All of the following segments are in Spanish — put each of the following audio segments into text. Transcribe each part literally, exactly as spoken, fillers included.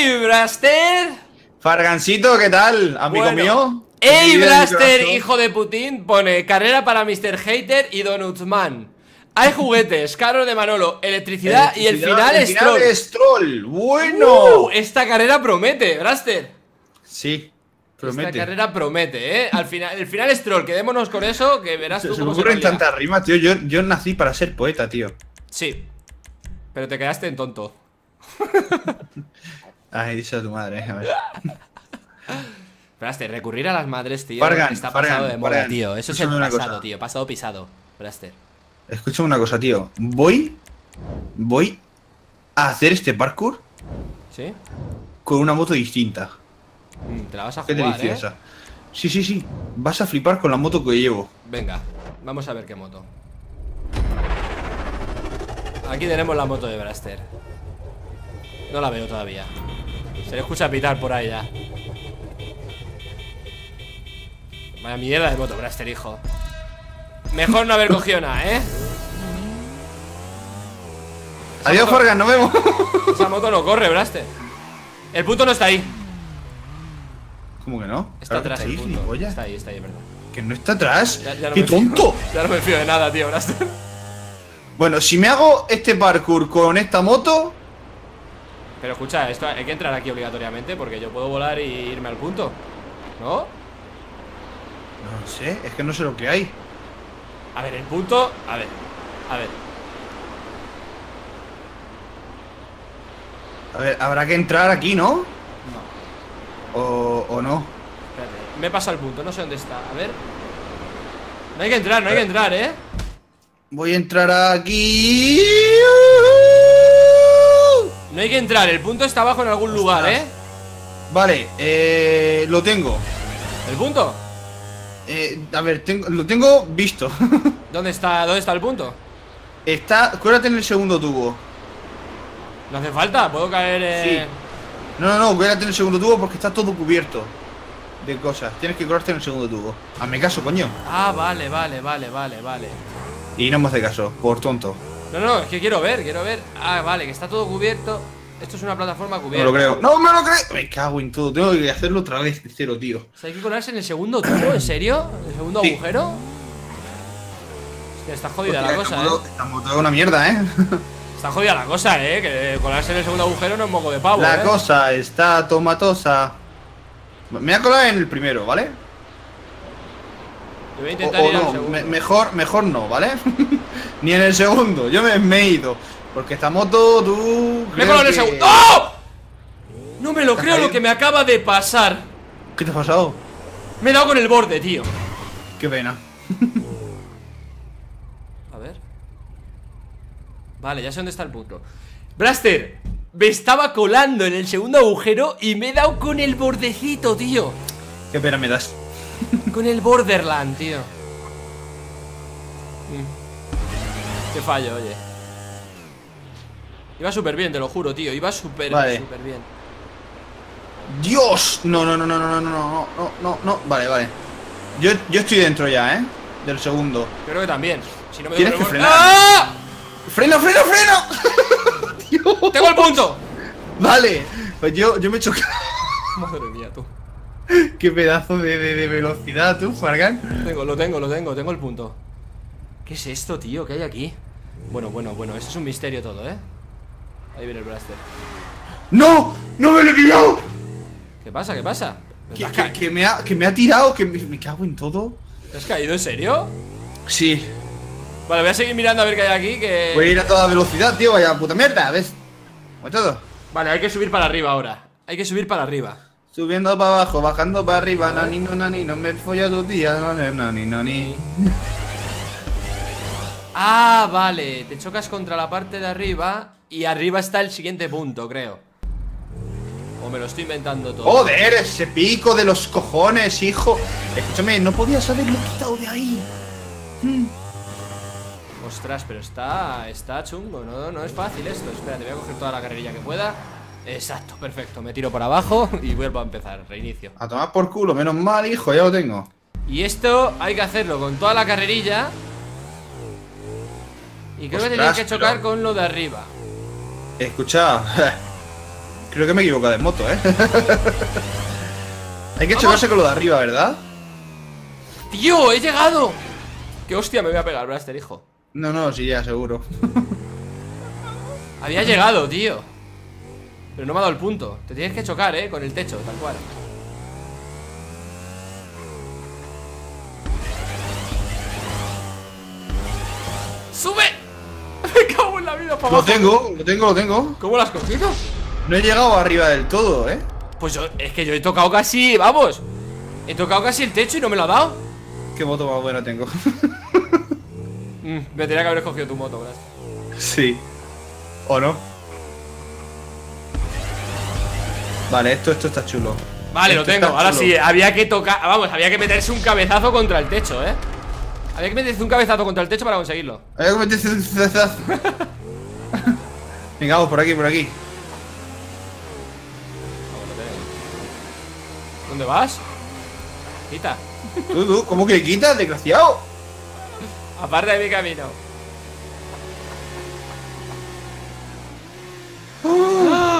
¡Ey, Braster! Fargancito, ¿qué tal? ¿Amigo Bueno. mío? ¡Ey, Mi Braster, corazón. hijo de Putin! Pone carrera para mister Hater y Donutsman. Hay juguetes, carro de Manolo, electricidad, y el final el es final troll. es troll. Bueno. Uh, esta carrera promete, Braster. Sí, promete. Esta carrera promete, ¿eh? Al final, el final es troll, quedémonos con eso, que verás Se, tú se me cómo se ocurren nos lía. tantas rimas, tío. Yo, yo nací para ser poeta, tío. Sí, pero te quedaste en tonto. Ay, dice a tu madre, a ver. Braster, recurrir a las madres, tío, Fargan, está Fargan, pasado de moda, Fargan. tío. Eso es el Escúchame una pasado, cosa. tío, pasado pisado, Braster. Escúchame una cosa, tío. Voy. Voy a hacer este parkour ¿Sí? con una moto distinta. Mm, te la vas a Qué jugar, deliciosa. ¿eh? Sí, sí, sí. Vas a flipar con la moto que llevo. Venga, vamos a ver qué moto. Aquí tenemos la moto de Braster. No la veo todavía. Se le escucha pitar por ahí ya. Vaya mierda de moto, Braster, hijo. Mejor no haber cogido nada, ¿eh? Esa Adiós, moto- Fargan, nos vemos. Esa moto no corre, Braster. El punto no está ahí. ¿Cómo que no? Está Claro que atrás el ahí, punto. gilipollas. Está ahí, está ahí, perdón. Que no está atrás. Ya- ya no ¡Qué me fío. tonto! Ya no me fío de nada, tío, Braster. Bueno, si me hago este parkour con esta moto. Pero escucha, esto hay que entrar aquí obligatoriamente, porque yo puedo volar y irme al punto, ¿no? No sé, es que no sé lo que hay. A ver, el punto... A ver, a ver. A ver, habrá que entrar aquí, ¿no? No, O, o no. espérate. Me pasa el punto, no sé dónde está. A ver. No hay que entrar, no hay que entrar, ¿eh? Voy a entrar aquí. No hay que entrar, el punto está abajo en algún lugar, Ostras. ¿eh? Vale, eh, lo tengo. ¿El punto? Eh, a ver, tengo, lo tengo visto. ¿Dónde está, dónde está el punto? Está, cuélate en el segundo tubo. No hace falta, puedo caer... Eh... Sí. No, no, no, cuélate en el segundo tubo porque está todo cubierto de cosas. Tienes que colarte en el segundo tubo. Hazme caso, coño. Ah, vale, vale, vale, vale, vale. Y no me hace caso, por tonto. No, no, es que quiero ver, quiero ver. Ah, vale, que está todo cubierto. Esto es una plataforma No cubierta. me lo creo. No me lo creo. Me cago en todo. Tengo que hacerlo otra vez de cero, tío. O sea, hay que colarse en el segundo tubo, ¿en serio? ¿En el segundo Sí. agujero? Hostia, está jodida la Hostia, cosa, esta ¿eh? moto- Esta moto es una mierda, ¿eh? Está jodida la cosa, ¿eh? Que colarse en el segundo agujero no es moco de pavo, La ¿eh? cosa está tomatosa. Me voy a colar en el primero, ¿vale? Yo voy a O, intentar o ir al no, segundo. me- mejor, mejor no, ¿vale? Ni en el segundo. Yo me, me he ido. Porque esta moto, tú. ¡Me he creo colado en el que- segundo! ¡Oh! No me lo ¿Te has creo lo caído? que me acaba de pasar. ¿Qué te ha pasado? Me he dado con el borde, tío. Qué pena. A ver. Vale, ya sé dónde está el punto. Braster, me estaba colando en el segundo agujero y me he dado con el bordecito, tío. Qué pena me das. Con el Borderland, tío. Mm. Qué fallo, oye. Iba súper bien, te lo juro, tío. Iba súper, Vale. súper bien. ¡Dios! No, no, no, no, no, no, no, no, no, no, no. Vale, vale. Yo, yo estoy dentro ya, ¿eh? Del segundo. Yo creo que también. Si no me Tienes doy con que el frenar. borde- ¡Ah! ¡Freno, freno, freno! Dios. ¡Tengo el punto! Vale. Pues yo, yo me he chocado. Madre mía, tú. Qué pedazo de, de, de velocidad, tú, Fargan. Tengo, lo tengo, lo tengo, tengo el punto. ¿Qué es esto, tío? ¿Qué hay aquí? Bueno, bueno, bueno, eso es un misterio todo, ¿eh? Ahí viene el Blaster. ¡No! ¡No me lo he pillado! ¿Qué pasa? ¿Qué pasa? Que, ¿Te has, que- ca- que me ha, que me ha tirado, que me, me cago en todo. ¿Te has caído en serio? Sí. Vale, voy a seguir mirando a ver qué hay aquí, que... Voy a ir a toda velocidad, tío, vaya puta mierda, ¿ves? Como todo. Vale, hay que subir para arriba ahora. Hay que subir para arriba. Subiendo para abajo, bajando para arriba, nani, no, nani, no me follo tu tía, no, no, nani, nani. Ah, vale. Te chocas contra la parte de arriba y arriba está el siguiente punto, creo. O me lo estoy inventando todo. Joder, ese pico de los cojones, hijo. Escúchame, no podías haberlo quitado de ahí. Ostras, pero está, está chungo, ¿no? No es fácil esto. Espérate, voy a coger toda la carrerilla que pueda. Exacto, perfecto. Me tiro por abajo y vuelvo a empezar. Reinicio. A tomar por culo, menos mal, hijo, ya lo tengo. Y esto hay que hacerlo con toda la carrerilla. Y creo que Ostras, tenía que chocar pero- con lo de arriba. Escucha, Creo que me he equivocado de moto, ¿eh? Hay que chocarse con lo de arriba, ¿verdad? ¡Tío! ¡He llegado! ¡Qué hostia me voy a pegar, Blaster, hijo! No, no, sí, ya, seguro. Había llegado, tío. Pero no me ha dado el punto. Te tienes que chocar, eh, con el techo, tal cual. ¡Sube! Me cago en la vida, para Lo abajo. tengo, lo tengo, lo tengo. ¿Cómo lo has cogido? No he llegado arriba del todo, ¿eh? Pues yo, es que yo he tocado casi, vamos. He tocado casi el techo y no me lo ha dado. Qué moto más buena tengo. mm, Me tenía que haber escogido tu moto, Blaster. Sí. ¿O no? Vale, esto, esto está chulo. Vale, Esto lo tengo, está ahora chulo. sí, había que tocar. Vamos, había que meterse un cabezazo contra el techo, eh. Había que meterse un cabezazo contra el techo para conseguirlo. Hay que meterse- Venga, vamos por aquí, por aquí. ¿Dónde vas? Quita. Tú, tú, ¿cómo que quitas, desgraciado? Aparte de mi camino. ¡Ah!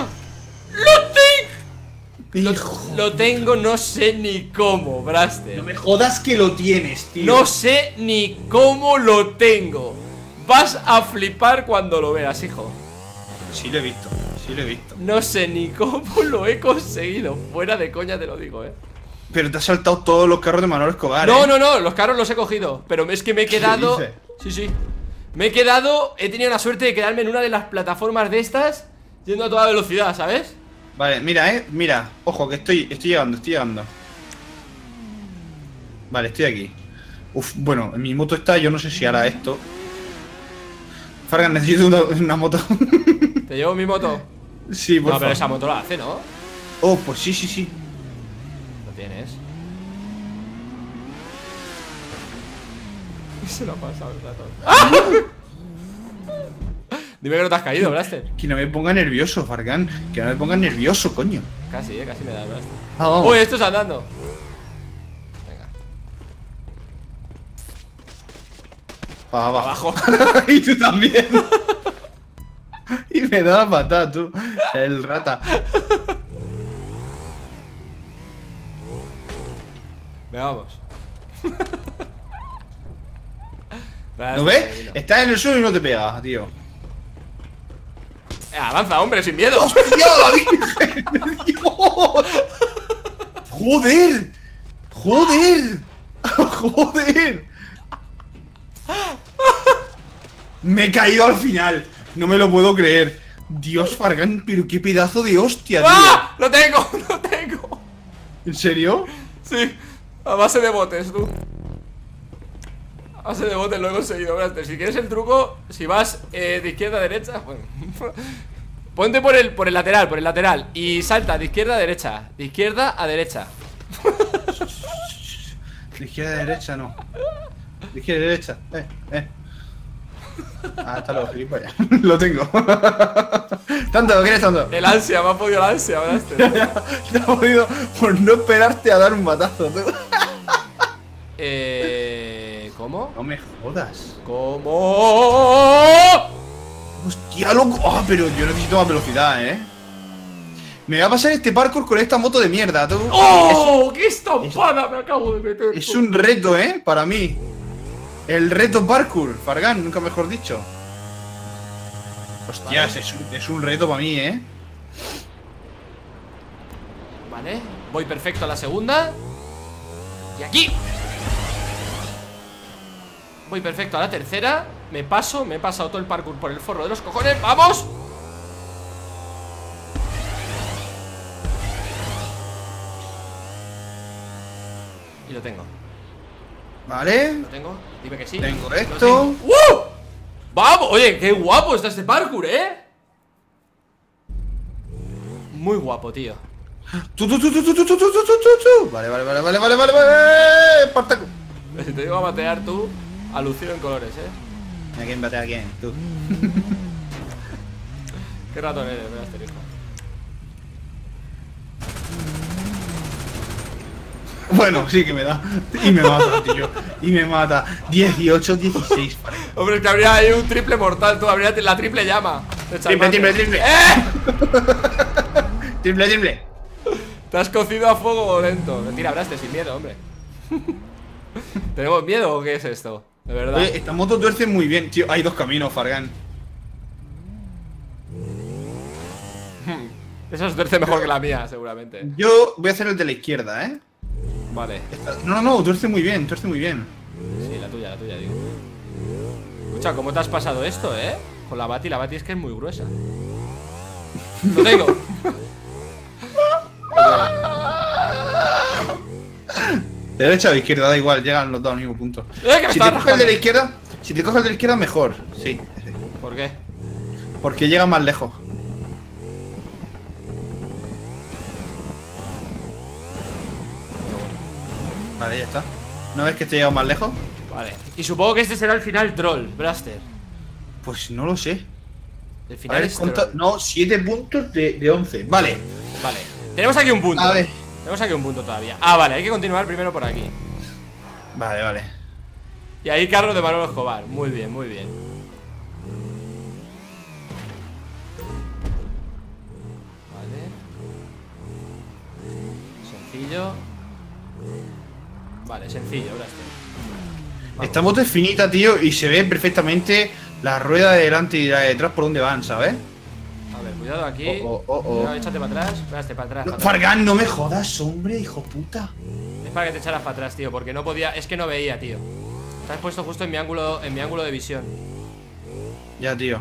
Lo, Hijo. lo tengo, no sé ni cómo, Braster. No me jodas que lo tienes, tío. No sé ni cómo lo tengo. Vas a flipar cuando lo veas, hijo. Sí lo he visto, sí lo he visto. No sé ni cómo lo he conseguido. Fuera de coña te lo digo, eh. Pero te has saltado todos los carros de Manuel Escobar, No, ¿eh? no, no, los carros los he cogido. Pero es que me he quedado. dices? Sí, sí. Me he quedado. He tenido la suerte de quedarme en una de las plataformas de estas, yendo a toda velocidad, ¿sabes? Vale, mira, eh, mira. Ojo, que estoy, estoy llegando, estoy llegando. Vale, estoy aquí. Uf, bueno, en mi moto está, yo no sé si hará esto. Fargan, necesito una, una moto. Te llevo mi moto. Sí, por No, pero favor. esa moto la hace, ¿no? Oh, pues sí, sí, sí. Lo tienes. Se lo ha pasado el ratón. ¡Ah! Dime que no te has caído, Blaster. Que no me ponga nervioso, Fargan. Que no me ponga nervioso, coño. Casi, eh, casi me da el Blaster. Ah, vamos. Uy, esto es andando. Venga. Pa' Abajo. Y tú también. Y me da la patada, tú. El rata. Venga, vamos. ¿No ves? Estás en el suelo y no te pegas, tío. Eh, avanza, hombre, sin miedo. ¡Hostia, la Virgen! ¡Dios! ¡Joder! ¡Joder! ¡Joder! Me he caído al final. No me lo puedo creer. Dios, Fargan, pero qué pedazo de hostia, tío. ¡Ah! ¡Lo tengo! ¡Lo tengo! ¿En serio? Sí, a base de botes, tú. A base de botes lo he conseguido, Blaster. Si quieres el truco, si vas eh, de izquierda a derecha, bueno, ponte por el, por el lateral, por el lateral. Y salta de izquierda a derecha. De izquierda a derecha. De izquierda a derecha, no. De izquierda a derecha. Eh, eh. Ah, está luego, gilipollas. Lo tengo. Tanto, ¿lo quieres tanto? El ansia, me ha podido la ansia, Blaster. Te ha podido por no esperarte a dar un batazo, tú. Eh... ¿Cómo? No me jodas. ¿Cómo? Hostia, loco. Ah, pero yo necesito más velocidad, eh. Me va a pasar este parkour con esta moto de mierda, tú. ¡Oh! ¡Qué estampada me acabo de meter! Es un reto, eh, para mí. El reto parkour, Fargan, nunca mejor dicho. Hostias, Vale. es, un, es un reto para mí, eh. Vale, voy perfecto a la segunda. Y aquí voy perfecto a la tercera. Me paso, me he pasado todo el parkour por el forro de los cojones. ¡Vamos! Y lo tengo, Vale. lo tengo. Dime que sí. Tengo Lo esto. tengo. ¡Uh! ¡Vamos! Oye, qué guapo está este parkour, ¿eh? Muy guapo, tío. Tu, tu, tu, tu, tu, tu, tu, tu, tu, tu, tu. Vale, vale, vale, vale, vale, vale, vale. Partaco. Si te digo a batear tú, alucino en colores, ¿eh? ¿A quién batea a quién? Tú. Qué ratón eres, me este hijo. Bueno, sí que me da. Y me mata, tío. Y me mata. dieciocho, dieciséis. Hombre, es que habría ahí un triple mortal, tú, habría la triple llama. Triple, triple, triple. ¡Eh! Triple, triple. Te has cocido a fuego lento. Mentira, Braster, sin miedo, hombre. ¿Tenemos miedo o qué es esto? De verdad. Oye, esta moto tuerce muy bien, tío. Hay dos caminos, Fargan. Esa tuerce mejor que la mía, seguramente. Yo voy a hacer el de la izquierda, ¿eh? Vale. Esta- No, no, no, tuerce muy bien, tuerce muy bien. Sí, la tuya, la tuya, digo. Escucha, ¿cómo te has pasado esto, eh? Con la Bati, la Bati es que es muy gruesa. Lo tengo. De derecha o de izquierda, da igual, llegan los dos al mismo punto. Eh, que me Si estaba te coges el de rajando. la izquierda, si te coges el de la izquierda, mejor. Sí, sí. ¿Por qué? Porque llega más lejos. Vale, ya está. ¿No ves que te llega más lejos? Vale. Y supongo que este será el final troll, Braster. Pues no lo sé. El A final ver, es ¿cuánto? troll. No, siete puntos de, de once. Vale. Vale. Tenemos aquí un punto. A ver. Tenemos aquí un punto todavía. Ah, vale, hay que continuar primero por aquí. Vale, vale. Y ahí carro de Manolo Escobar. Muy bien, muy bien. Vale. Sencillo. Vale, sencillo, Braster. Esta moto es finita, tío, y se ve perfectamente la rueda de delante y la de detrás por donde van, ¿sabes? A ver, cuidado aquí. Oh, oh, oh, oh. Cuidado, échate para atrás. Braster, para atrás. No, para atrás. Fargan, no me jodas, hombre, hijo puta. Es para que te echaras para atrás, tío, porque no podía. Es que no veía, tío. Te has puesto justo en mi ángulo, en mi ángulo de visión. Ya, tío.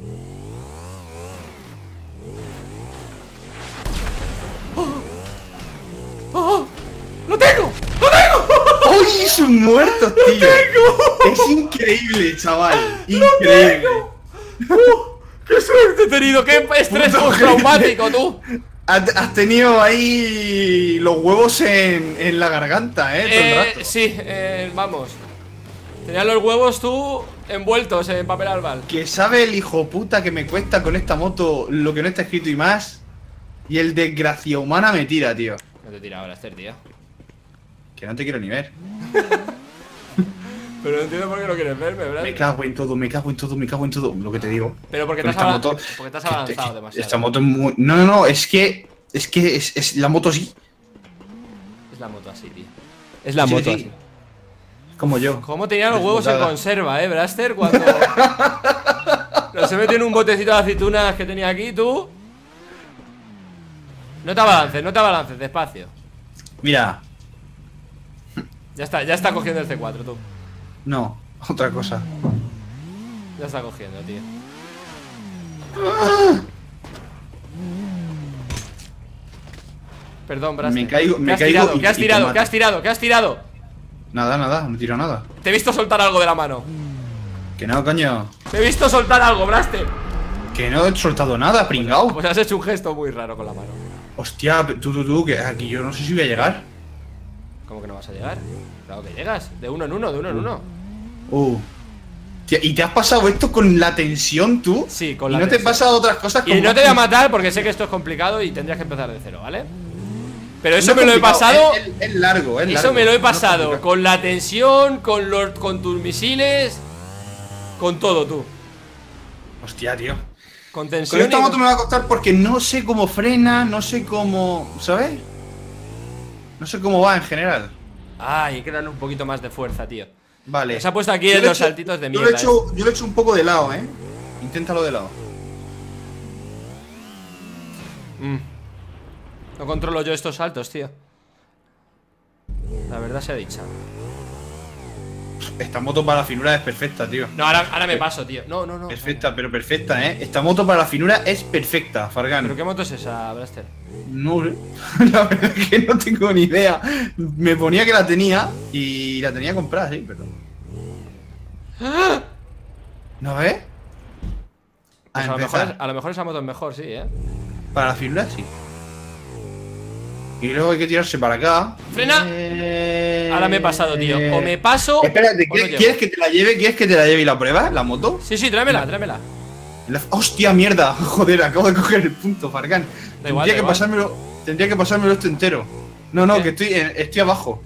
¡Oh! ¡Lo tengo! ¡Lo tengo! ¡Uy, son muertos, tío! Es increíble, chaval. Increíble. ¡Uh! ¡Qué suerte he tenido! ¡Qué estrés Puto postraumático, tú! Has, has tenido ahí los huevos en, en la garganta, eh, todo el Eh, rato. sí, eh, vamos. Tenías los huevos tú envueltos en papel albal. Que sabe el hijo puta que me cuesta con esta moto lo que no está escrito y más. Y el desgracia humana me tira, tío. No te tiraba Braster, tío. Que no te quiero ni ver. Pero no entiendo por qué no quieres verme, Me Braster. cago en todo, me cago en todo, me cago en todo. Lo que te digo. Pero porque te Con has, esta avan- moto- porque te has que- avanzado que- demasiado. Esta moto es muy. No, no, no, es que. Es que es, es la moto sí. Es la moto así, tío. Es la Sí, moto sí. así. Como yo. ¿Cómo tenía los huevos en Desbotada. conserva, eh, Braster? Cuando los he metido en un botecito de aceitunas que tenía aquí, tú. No te abalances, no te abalances, despacio. Mira, Ya está, ya está cogiendo el C cuatro, tú. no, otra cosa. Ya está cogiendo, tío. Perdón, Braster. Me caigo- ¿Qué me has caigo tirado? y- ¿Qué has y te tirado? mato. ¿Qué has tirado? ¿Qué has tirado? Nada, nada, no tiro nada. Te he visto soltar algo de la mano. Que no, coño. Te he visto soltar algo, Braster. Que no he soltado nada, pringao. Pues has hecho un gesto muy raro con la mano. Hostia, tú, tú, tú, que aquí yo no sé si voy a llegar. ¿Cómo que no vas a llegar? Claro que llegas. De uno en uno, de uno en uno. Uh. Tía, ¿y te has pasado esto con la tensión tú? Sí, con ¿Y la no te he tensión. pasado otras cosas Y como- no te voy a matar porque sé que esto es complicado y tendrías que empezar de cero, ¿vale? Pero No eso es me lo he complicado, pasado. Es, es- es largo, es Eso largo. me lo he No es pasado complicado. con la tensión, con los, con tus misiles, con todo, tú. Hostia, tío. Con Con tensión. esta y moto con- me va a costar porque no sé cómo frena, no sé cómo. ¿Sabes? No sé cómo va en general. Ay, hay que darle un poquito más de fuerza, tío. Vale. Se ha puesto aquí Yo en le los echo- saltitos de Yo lo, he mierda. hecho, yo lo he hecho un poco de lado, eh. Inténtalo de lado. eh. Mm. No controlo yo estos saltos, tío. La verdad se ha dicho. Esta moto para la finura es perfecta, tío. No, ahora, ahora me paso, tío. No, no, no. Perfecta, pero perfecta, eh. Esta moto para la finura es perfecta, Fargan. ¿Pero qué moto es esa, Blaster? No sé. La verdad es que no tengo ni idea. Me ponía que la tenía y la tenía comprada, sí, pero. ¿No ves? Pues a, lo empezar. mejor, a lo mejor esa moto es mejor, sí, ¿eh? Para la finura, sí. Y luego hay que tirarse para acá. ¡Frena! Eh, Ahora me he pasado, tío. O me paso. Espérate, o no ¿quieres, llego. ¿quieres que te la lleve? ¿Quieres que te la lleve y la pruebas, la moto? Sí, sí, tráemela, tráemela. La- ¡Hostia, mierda! Joder, acabo de coger el punto, Fargan. Da igual, tendría da que igual. pasármelo. Tendría que pasármelo esto entero. No, no, ¿Qué? que estoy, en- estoy abajo.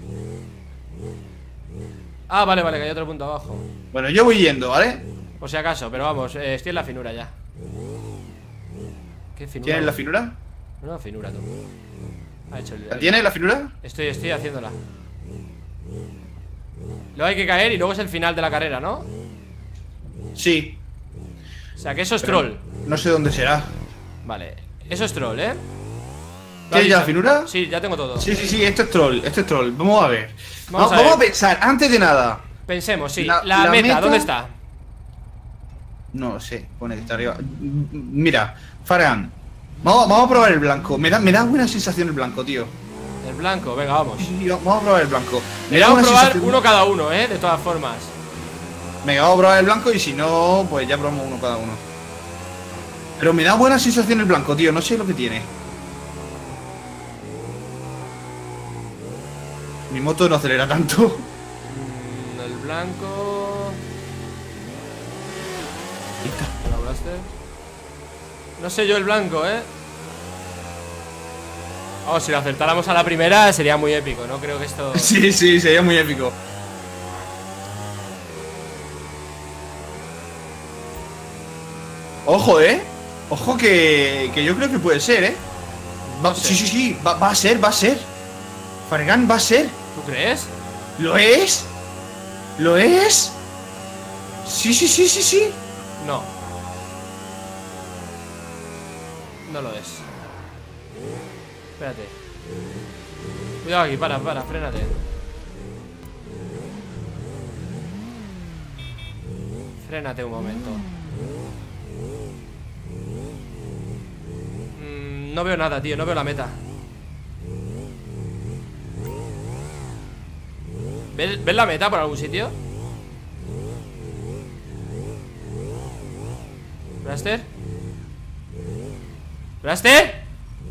Ah, vale, vale, que hay otro punto abajo. Bueno, yo voy yendo, ¿vale? Por si acaso, pero vamos, eh, estoy en la finura ya. ¿Qué finura? ¿Tienes la finura? Una finura, tú. Ha hecho el... ¿La tiene la finura? Estoy, estoy haciéndola. Luego hay que caer y luego es el final de la carrera, ¿no? Sí. O sea que eso es Pero troll. no sé dónde será. Vale, eso es troll, ¿eh? ¿Tienes ya la finura? Sí, ya tengo todo. Sí, sí, sí, esto es troll, esto es troll. Vamos a ver. Vamos Vamos, a vamos a, ver. pensar, antes de nada. Pensemos, sí. La- La, la meta, meta- ¿dónde está? No sé, pone que está arriba. M- Mira, Fargan. Vamos, vamos a probar el blanco. Me da, me da buena sensación el blanco, tío. El blanco, venga, vamos. Sí, sí, vamos a probar el blanco. Me da Vamos a buena probar sensación- uno cada uno, ¿eh? De todas formas. Venga, vamos a probar el blanco y si no, pues ya probamos uno cada uno. Pero me da buena sensación el blanco, tío. No sé lo que tiene. Mi moto no acelera tanto. Mm, el blanco. ¿Lo hablaste? No sé yo el blanco, ¿eh? Oh, si lo acertáramos a la primera sería muy épico. No creo que esto... Sí, sí, sería muy épico. Ojo, eh. Ojo que, que yo creo que puede ser, eh. Va- No sé. Sí, sí, sí. Va, va a ser, va a ser. Fargan va a ser. ¿Tú crees? ¿Lo es? ¿Lo es? Sí, sí, sí, sí, sí. No. No lo es. Espérate. Cuidado aquí, para, para, frénate. Frénate un momento. Mm, no veo nada, tío, no veo la meta. ¿Ves, ¿Ves la meta por algún sitio? ¿Blaster? ¿Blaster?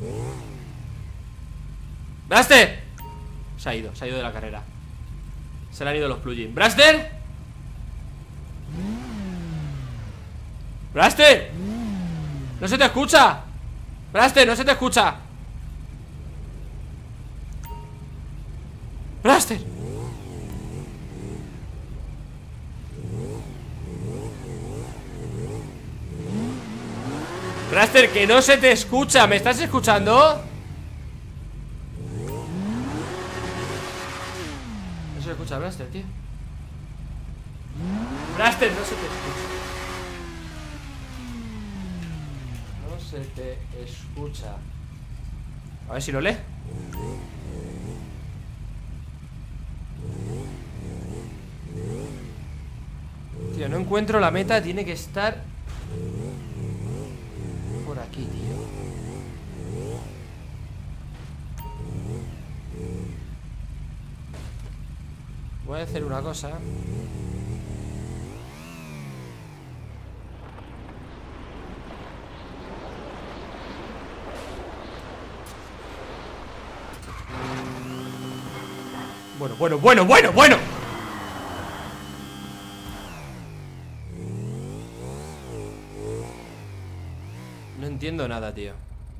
¡Blaster! Se ha ido, se ha ido de la carrera. Se le han ido los plugins. ¿Blaster? ¡Blaster! ¡No se te escucha! ¡Blaster, no se te escucha! ¡Blaster! Blaster, que no se te escucha. ¿Me estás escuchando? No se te escucha Blaster, tío. Blaster, no se te escucha. No se te escucha. A ver si lo lee. Tío, no encuentro la meta. Tiene que estar por aquí, tío. Voy a hacer una cosa. Bueno, bueno, bueno, bueno, bueno. No entiendo nada, tío.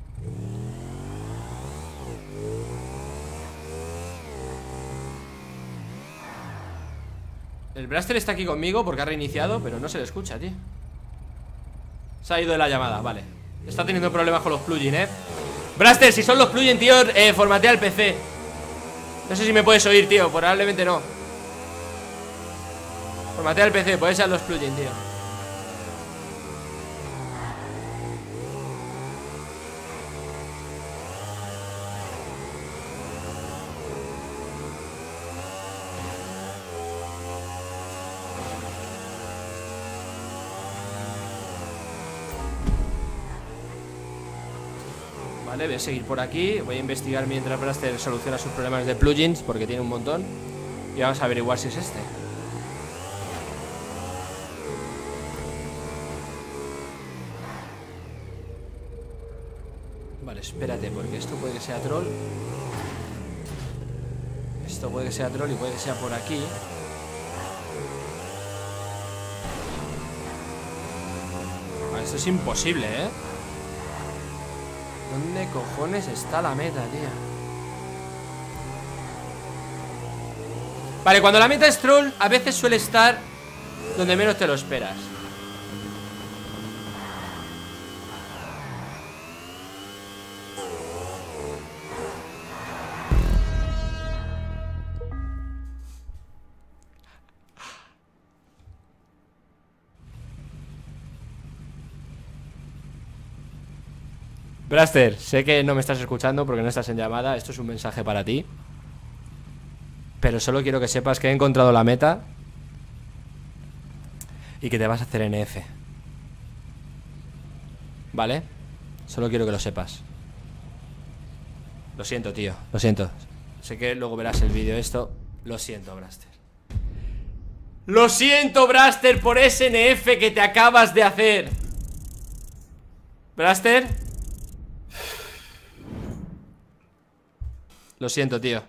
El Blaster está aquí conmigo porque ha reiniciado, pero no se le escucha, tío. Se ha ido de la llamada, vale. Está teniendo problemas con los plugins, eh. Blaster, si son los plugins, tío, eh, formatea el P C. No sé si me puedes oír, tío, probablemente no. Formatea el P C, puede ser los plugins, tío. Vale, voy a seguir por aquí. Voy a investigar mientras Blaster soluciona sus problemas de plugins, porque tiene un montón. Y vamos a averiguar si es este. Vale, espérate, porque esto puede que sea troll. Esto puede que sea troll y puede que sea por aquí. Vale, esto es imposible, ¿eh? ¿Dónde cojones está la meta, tío? Vale, cuando la meta es troll, a veces suele estar donde menos te lo esperas. Braster, sé que no me estás escuchando porque no estás en llamada. Esto es un mensaje para ti. Pero solo quiero que sepas que he encontrado la meta y que te vas a hacer N F. ¿Vale? Solo quiero que lo sepas. Lo siento, tío, lo siento. Sé que luego verás el vídeo esto. Lo siento, Braster. Lo siento, Braster, por ese N F que te acabas de hacer. Braster. Lo siento, tío.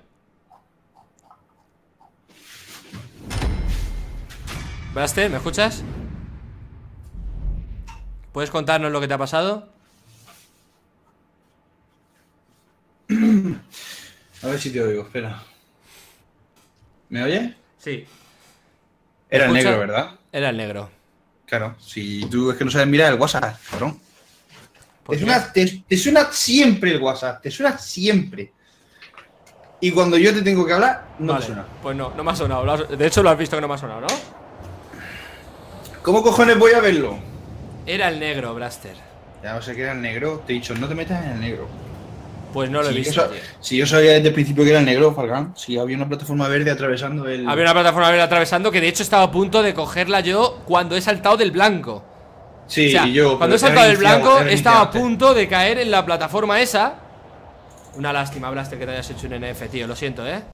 Braster, ¿me escuchas? ¿Puedes contarnos lo que te ha pasado? A ver si te oigo, espera. ¿Me oye? Sí. Era el ¿Escucha? negro, ¿verdad? Era el negro. Claro, si tú es que no sabes mirar el WhatsApp, cabrón. ¿Por Te qué? suena, te, te suena siempre el WhatsApp, te suena siempre. Y cuando yo te tengo que hablar, no Vale, te suena. pues no, no me ha sonado. Lo has- De hecho lo has visto que no me ha sonado, ¿no? ¿Cómo cojones voy a verlo? Era el negro, Braster. Ya no sé que era el negro, te he dicho, no te metas en el negro. Pues no lo he Si yo, visto, sa- tío. si yo sabía desde el principio que era el negro, Falcán, si había una plataforma verde atravesando el... Había una plataforma verde atravesando que de hecho estaba a punto de cogerla yo cuando he saltado del blanco. Sí, O sea, y yo... cuando he pero saltado del iniciado- blanco era estaba a iniciado. punto de caer en la plataforma esa. Una lástima, Blaster, que te hayas hecho un N F, tío. Lo siento, ¿eh?